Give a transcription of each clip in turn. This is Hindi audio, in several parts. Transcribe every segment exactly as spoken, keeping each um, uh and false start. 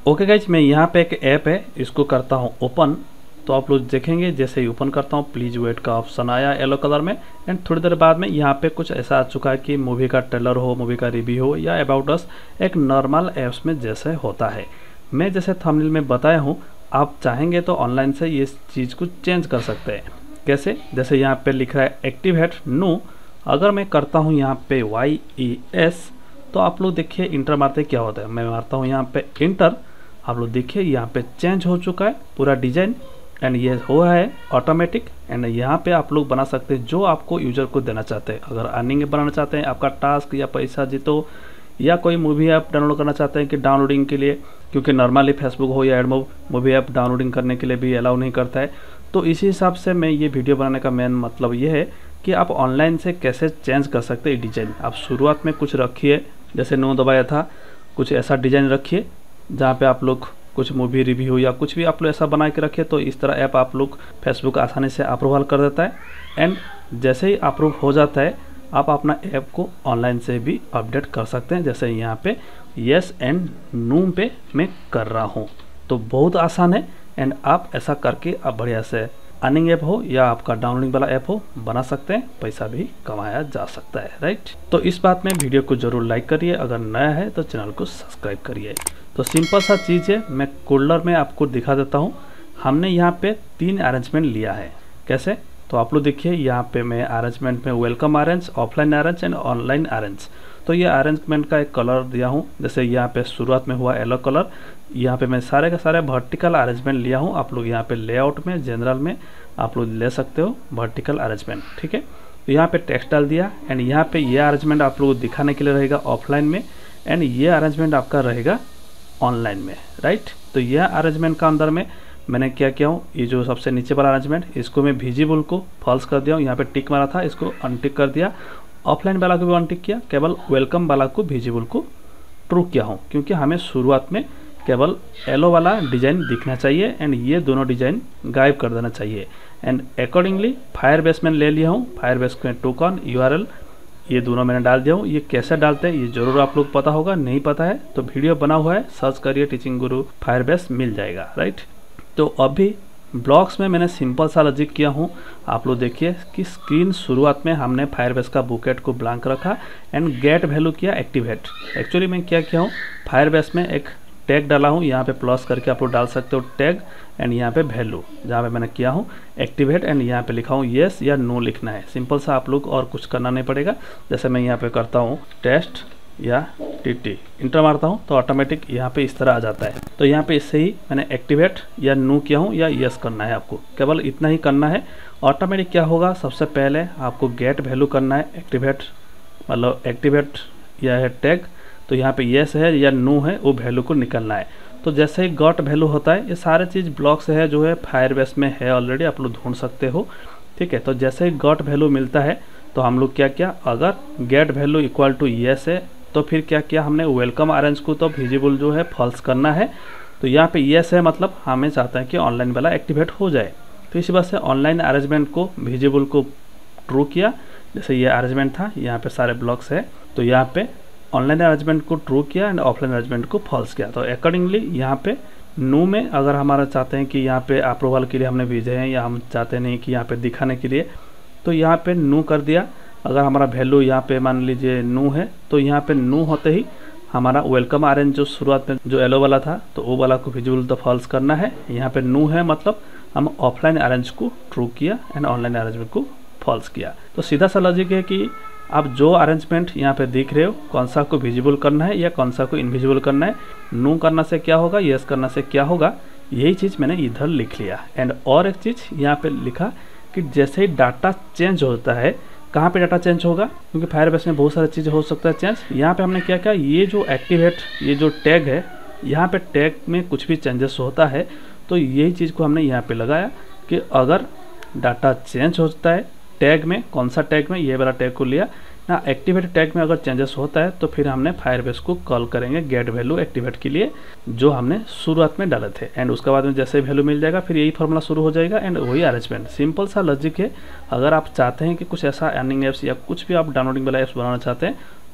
ओके गाइज, मैं यहाँ पे एक ऐप है, इसको करता हूँ ओपन। तो आप लोग देखेंगे जैसे ही ओपन करता हूँ प्लीज़ वेट का ऑप्शन आया येलो कलर में। एंड थोड़ी देर बाद में यहाँ पे कुछ ऐसा आ चुका है कि मूवी का ट्रेलर हो, मूवी का रिव्यू हो या अबाउट अस, एक नॉर्मल ऐप्स में जैसे होता है। मैं जैसे थंबनेल में बताया हूँ, आप चाहेंगे तो ऑनलाइन से ये चीज़ को चेंज कर सकते हैं। कैसे? जैसे यहाँ पे लिख रहा है एक्टिवेट न्यू, अगर मैं करता हूँ यहाँ पे वाई ई एस, तो आप लोग देखिए इंटर मारते क्या होता है। मैं मारता हूँ यहाँ पे इंटर, आप लोग देखिए यहाँ पे चेंज हो चुका है पूरा डिजाइन। एंड ये हुआ है ऑटोमेटिक। एंड यहाँ पे आप लोग बना सकते हैं जो आपको यूजर को देना चाहते हैं। अगर अर्निंग बनाना चाहते हैं, आपका टास्क या पैसा जीतो, या कोई मूवी ऐप डाउनलोड करना चाहते हैं कि डाउनलोडिंग के लिए, क्योंकि नॉर्मली फेसबुक हो या एडमोब मूवी ऐप डाउनलोडिंग करने के लिए भी अलाउ नहीं करता है। तो इसी हिसाब से मैं ये वीडियो बनाने का मेन मतलब ये है कि आप ऑनलाइन से कैसे चेंज कर सकते हैं डिज़ाइन। आप शुरुआत में कुछ रखिए, जैसे नो दबाया था, कुछ ऐसा डिज़ाइन रखिए जहाँ पे आप लोग कुछ मूवी रिव्यू या कुछ भी आप लोग ऐसा बना के रखिए। तो इस तरह ऐप आप लोग फेसबुक आसानी से अप्रूवल कर देता है। एंड जैसे ही अप्रूव हो जाता है, आप अपना ऐप को ऑनलाइन से भी अपडेट कर सकते हैं, जैसे यहाँ पे येस एंड नो पे मैं कर रहा हूँ। तो बहुत आसान है। एंड आप ऐसा करके आप बढ़िया से अर्निंग ऐप हो या आपका डाउनलोडिंग वाला ऐप हो बना सकते हैं, पैसा भी कमाया जा सकता है, राइट। तो इस बात में वीडियो को जरूर लाइक करिए, अगर नया है तो चैनल को सब्सक्राइब करिए। तो सिंपल सा चीज़ है, मैं कोल्डर में आपको दिखा देता हूँ। हमने यहाँ पे तीन अरेंजमेंट लिया है। कैसे? तो आप लोग देखिए यहाँ पे मैं अरेंजमेंट में welcome arrange, offline arrange and online arrange. तो ये अरेंजमेंट का एक कलर दिया हूँ। जैसे यहाँ पे शुरुआत में हुआ येलो कलर, यहाँ पे मैं सारे का सारे वर्टिकल अरेंजमेंट लिया हूँ। आप लोग यहाँ पे लेआउट में, जनरल में आप लोग ले सकते हो वर्टिकल अरेंजमेंट, ठीक है। तो यहाँ पे टेक्स्ट डाल दिया। एंड यहाँ पे ये अरेंजमेंट आप लोग दिखाने के लिए रहेगा ऑफलाइन में, एंड ये अरेंजमेंट आपका रहेगा ऑनलाइन में, राइट। तो यह अरेंजमेंट का अंदर में मैंने क्या किया हूँ, ये जो सबसे नीचे वाला अरेंजमेंट, इसको मैं विजिबल को फॉल्स कर दिया हूँ। यहाँ पे टिक मारा था, इसको अनटिक कर दिया। ऑफलाइन वाला को भी अनटिक किया, केवल वेलकम वाला को विजिबल को ट्रू किया हूँ, क्योंकि हमें शुरुआत में केवल येलो वाला डिज़ाइन दिखना चाहिए एंड ये दोनों डिज़ाइन गायब कर देना चाहिए। एंड अकॉर्डिंगली फायरबेस में ले लिया हूँ। फायरबेस में टोकन यूआरएल ये दोनों मैंने डाल दिया हूँ। ये कैसे डालते हैं ये जरूर आप लोग पता होगा, नहीं पता है तो वीडियो बना हुआ है, सर्च करिए टीचिंग गुरु फायरबेस, मिल जाएगा, राइट। तो अभी ब्लॉक्स में मैंने सिंपल सा लॉजिक किया हूँ। आप लोग देखिए कि स्क्रीन शुरुआत में हमने फायरबेस का बुकेट को ब्लैंक रखा एंड गेट वैल्यू किया एक्टिवेट। एक्चुअली मैं क्या किया हूँ, फायरबेस में एक टैग डाला हूँ, यहाँ पे प्लस करके आप लोग डाल सकते हो टैग, एंड यहाँ पे वैल्यू जहाँ पे मैंने किया हूँ एक्टिवेट, एंड यहाँ पे लिखा हूँ येस या नो लिखना है। सिंपल सा आप लोग और कुछ करना नहीं पड़ेगा। जैसे मैं यहाँ पे करता हूँ टेस्ट या टीटी, इंटर मारता हूँ तो ऑटोमेटिक यहाँ पे इस तरह आ जाता है। तो यहाँ पे इससे ही मैंने एक्टिवेट या नो किया हूँ या येस करना है, आपको केवल इतना ही करना है। ऑटोमेटिक क्या होगा, सबसे पहले आपको गेट वैल्यू करना है एक्टिवेट, मतलब एक्टिवेट या है टैग, तो यहाँ पे येस है या नो है वो वैल्यू को निकलना है। तो जैसे ही गॉट वैल्यू होता है, ये सारे चीज़ ब्लॉक से है जो है फायरबेस में है ऑलरेडी, आप लोग ढूंढ सकते हो, ठीक है। तो जैसे ही गॉट वैल्यू मिलता है तो हम लोग क्या किया, अगर get value equal to yes है तो फिर क्या किया हमने, वेलकम अरेंज को तो विजिबल जो है फॉल्स करना है। तो यहाँ पे येस है, मतलब हमें चाहते हैं कि ऑनलाइन वाला एक्टिवेट हो जाए। तो इसी बात से ऑनलाइन अरेंजमेंट को विजिबल को ट्रू किया। जैसे ये अरेंजमेंट था, यहाँ पे सारे ब्लॉक्स है, तो यहाँ पे ऑनलाइन अरेंजमेंट को ट्रू किया एंड ऑफलाइन अरेंजमेंट को फॉल्स किया। तो अकॉर्डिंगली यहाँ पे नो में अगर हमारा चाहते हैं कि यहाँ पे अप्रूवल के लिए हमने भेजे हैं या हम चाहते नहीं कि यहाँ पे दिखाने के लिए, तो यहाँ पे नो कर दिया। अगर हमारा वैल्यू यहाँ पे मान लीजिए नो है, तो यहाँ पे नो होते ही हमारा वेलकम अरेंज जो शुरुआत में जो येलो वाला था तो वो वाला को विजिबल तो फॉल्स करना है। यहाँ पे नो है, मतलब हम ऑफलाइन अरेंज को ट्रू किया एंड ऑनलाइन अरेंजमेंट को फॉल्स किया। तो सीधा सा लॉजिक है कि आप जो अरेंजमेंट यहाँ पे देख रहे हो, कौन सा को विजिबल करना है या कौन सा को इनविजिबल करना है, नो करना से क्या होगा, येस करना से क्या होगा, यही चीज़ मैंने इधर लिख लिया। एंड और एक चीज़ यहाँ पे लिखा कि जैसे ही डाटा चेंज होता है, कहाँ पे डाटा चेंज होगा, क्योंकि फायरबेस में बहुत सारी चीज़ें हो सकता है चेंज। यहाँ पे हमने क्या किया, ये जो एक्टिवेट ये जो टैग है, यहाँ पे टैग में कुछ भी चेंजेस होता है तो यही चीज़ को हमने यहाँ पे लगाया कि अगर डाटा चेंज होता है टैग में, कौन सा टैग में, ये वाला टैग को लिया ना, एक्टिवेट टैग में अगर चेंजेस होता है तो फिर हमने फायरबेस को कॉल करेंगे गेट वैल्यू एक्टिवेट के लिए जो हमने शुरुआत में डाले थे। एंड उसके बाद में जैसे वैल्यू मिल जाएगा फिर यही फॉर्मूला शुरू हो जाएगा एंड वही अरेंजमेंट। सिंपल सा लॉजिक है। अगर आप चाहते हैं कि कुछ ऐसा अर्निंग ऐप्स या कुछ भी आप डाउनलोडिंग वाला ऐप्स बनाना चाहते हैं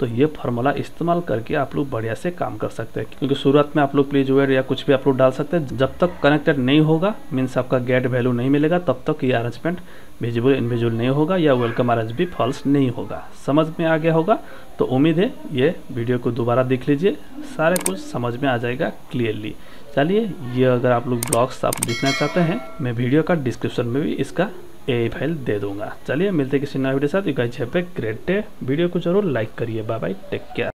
तो ये फार्मूला इस्तेमाल करके आप लोग बढ़िया से काम कर सकते हैं। क्योंकि शुरुआत में आप लोग प्लीज वेट या कुछ भी आप लोग डाल सकते हैं, जब तक कनेक्टेड नहीं होगा मीन्स आपका गेट वैल्यू नहीं मिलेगा तब तक ये अरेंजमेंट विजिबल इनविजिबल नहीं होगा या वेलकम अरेंज भी फॉल्स नहीं होगा। समझ में आ गया होगा। तो उम्मीद है ये वीडियो को दोबारा देख लीजिए, सारे कुछ समझ में आ जाएगा क्लियरली। चलिए, ये अगर आप लोग ब्लॉग्स आप देखना चाहते हैं मैं वीडियो का डिस्क्रिप्शन में भी इसका ए फाइल दे दूंगा। चलिए मिलते हैं किसी नए वीडियो के साथ। You guys have a great day. Video को जरूर लाइक करिए। Bye bye, take care.